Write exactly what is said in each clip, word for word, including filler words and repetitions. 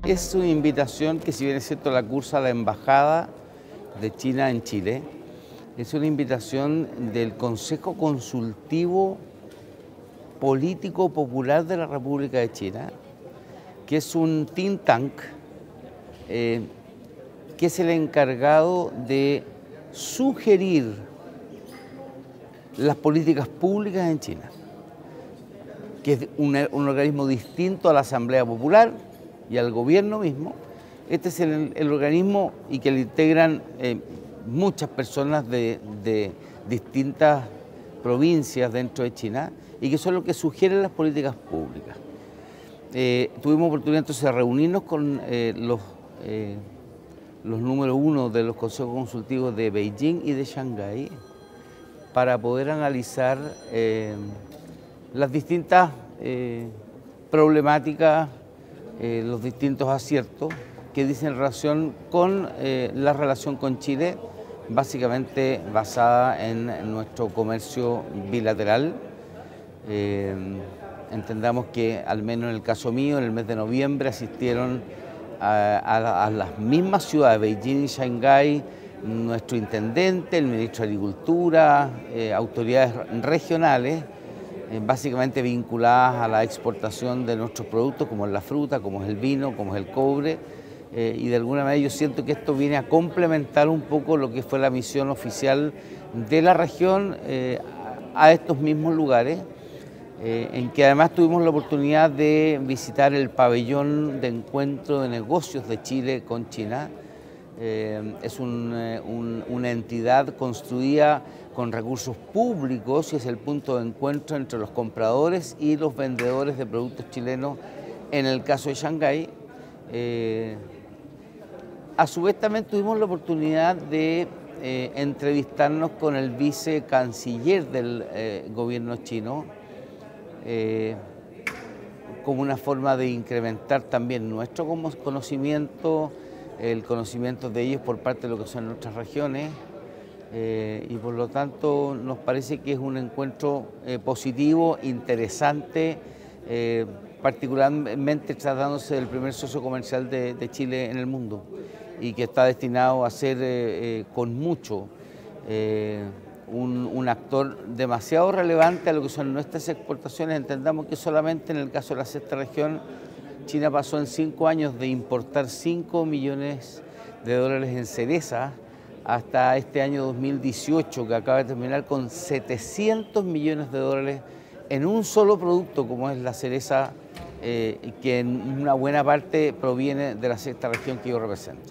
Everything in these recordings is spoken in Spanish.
Es una invitación que, si bien es cierto, la cursa la Embajada de China en Chile, es una invitación del Consejo Consultivo Político Popular de la República de China, que es un think tank eh, que es el encargado de sugerir las políticas públicas en China, que es un, un organismo distinto a la Asamblea Popular y al gobierno mismo. Este es el, el organismo y que le integran eh, muchas personas de, de distintas provincias dentro de China y que son los que sugieren las políticas públicas. Eh, tuvimos oportunidad entonces de reunirnos con eh, los, eh, los número uno de los consejos consultivos de Beijing y de Shanghái para poder analizar eh, las distintas eh, problemáticas, eh, los distintos aciertos que dicen relación con eh, la relación con Chile, básicamente basada en, en nuestro comercio bilateral. Eh, entendamos que, al menos en el caso mío, en el mes de noviembre asistieron a, a, a las mismas ciudades, Beijing y Shanghái, nuestro intendente, el ministro de Agricultura, eh, autoridades regionales, eh, básicamente vinculadas a la exportación de nuestros productos, como es la fruta, como es el vino, como es el cobre, eh, y de alguna manera yo siento que esto viene a complementar un poco lo que fue la misión oficial de la región eh, a estos mismos lugares, eh, en que además tuvimos la oportunidad de visitar el pabellón de encuentro de negocios de Chile con China. Eh, es un, eh, un, una entidad construida con recursos públicos y es el punto de encuentro entre los compradores y los vendedores de productos chilenos en el caso de Shanghái. Eh, a su vez también tuvimos la oportunidad de eh, entrevistarnos con el vicecanciller del eh, gobierno chino, eh, como una forma de incrementar también nuestro conocimiento, el conocimiento de ellos por parte de lo que son nuestras regiones, eh, y por lo tanto nos parece que es un encuentro eh, positivo, interesante, eh, particularmente tratándose del primer socio comercial de, de Chile en el mundo y que está destinado a ser eh, eh, con mucho eh, un, un actor demasiado relevante a lo que son nuestras exportaciones. Entendamos que solamente en el caso de la sexta región China pasó en cinco años de importar cinco millones de dólares en cereza hasta este año dos mil dieciocho, que acaba de terminar, con setecientos millones de dólares en un solo producto, como es la cereza, eh, que en una buena parte proviene de la sexta región que yo represento.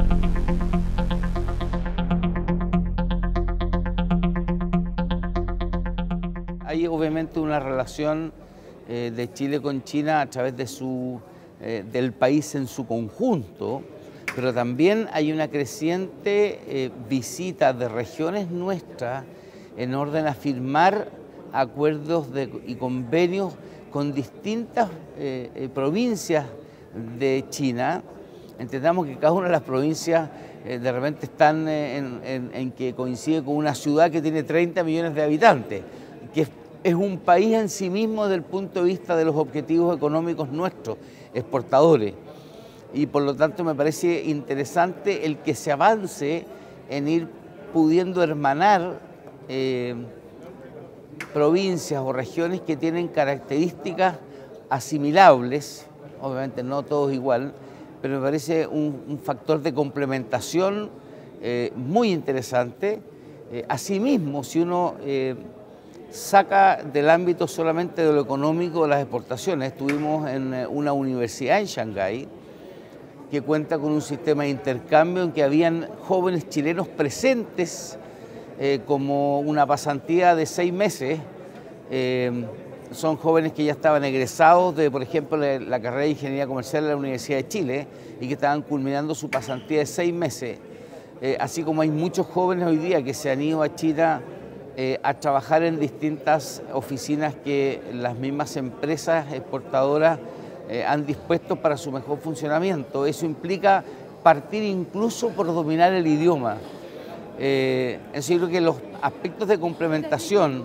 Hay obviamente una relación eh, de Chile con China a través de su, eh, del país en su conjunto, pero también hay una creciente eh, visita de regiones nuestras en orden a firmar acuerdos de, y convenios con distintas eh, eh, provincias de China. Entendamos que cada una de las provincias eh, de repente están eh, en, en, en que coincide con una ciudad que tiene treinta millones de habitantes, que es Es un país en sí mismo desde el punto de vista de los objetivos económicos nuestros, exportadores. Y por lo tanto me parece interesante el que se avance en ir pudiendo hermanar eh, provincias o regiones que tienen características asimilables, obviamente no todos igual, pero me parece un, un factor de complementación eh, muy interesante. Eh, asimismo, si uno Eh, saca del ámbito solamente de lo económico las exportaciones. Estuvimos en una universidad en Shanghái que cuenta con un sistema de intercambio en que habían jóvenes chilenos presentes eh, como una pasantía de seis meses. Eh, son jóvenes que ya estaban egresados de, por ejemplo, la, la carrera de Ingeniería Comercial de la Universidad de Chile y que estaban culminando su pasantía de seis meses. Eh, así como hay muchos jóvenes hoy día que se han ido a China Eh, a trabajar en distintas oficinas que las mismas empresas exportadoras eh, han dispuesto para su mejor funcionamiento. Eso implica partir incluso por dominar el idioma. Eh, eso yo creo que los aspectos de complementación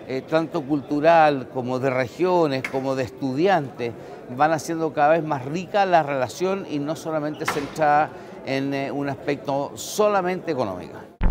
eh, tanto cultural como de regiones, como de estudiantes, van haciendo cada vez más rica la relación y no solamente centrada en eh, un aspecto solamente económico.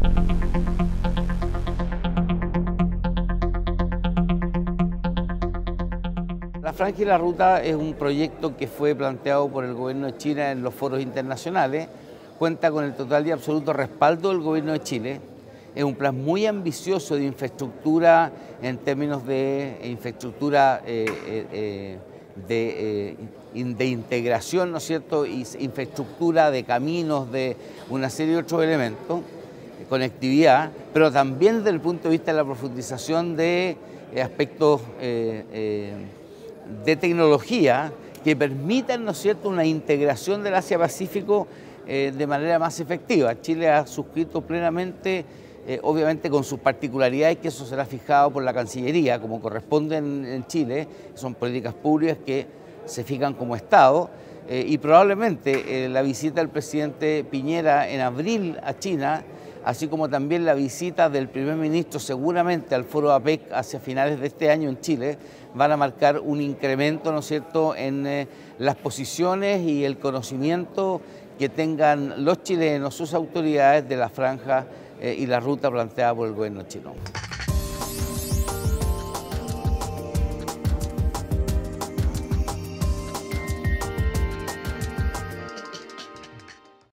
La Franja y la Ruta es un proyecto que fue planteado por el gobierno de China en los foros internacionales, cuenta con el total y absoluto respaldo del gobierno de Chile. Es un plan muy ambicioso de infraestructura en términos de infraestructura eh, eh, de, eh, de integración, ¿no es cierto?, y infraestructura de caminos, de una serie de otros elementos, conectividad, pero también desde el punto de vista de la profundización de eh, aspectos eh, eh, de tecnología que permitan, ¿no es cierto?, una integración del Asia-Pacífico eh, de manera más efectiva. Chile ha suscrito plenamente, eh, obviamente con sus particularidades, que eso será fijado por la Cancillería, como corresponde en, en Chile, son políticas públicas que se fijan como Estado, eh, y probablemente eh, la visita del presidente Piñera en abril a China, así como también la visita del primer ministro seguramente al foro APEC hacia finales de este año en Chile, van a marcar un incremento, ¿no es cierto?, en eh, las posiciones y el conocimiento que tengan los chilenos, sus autoridades de la franja eh, y la ruta planteada por el gobierno chino.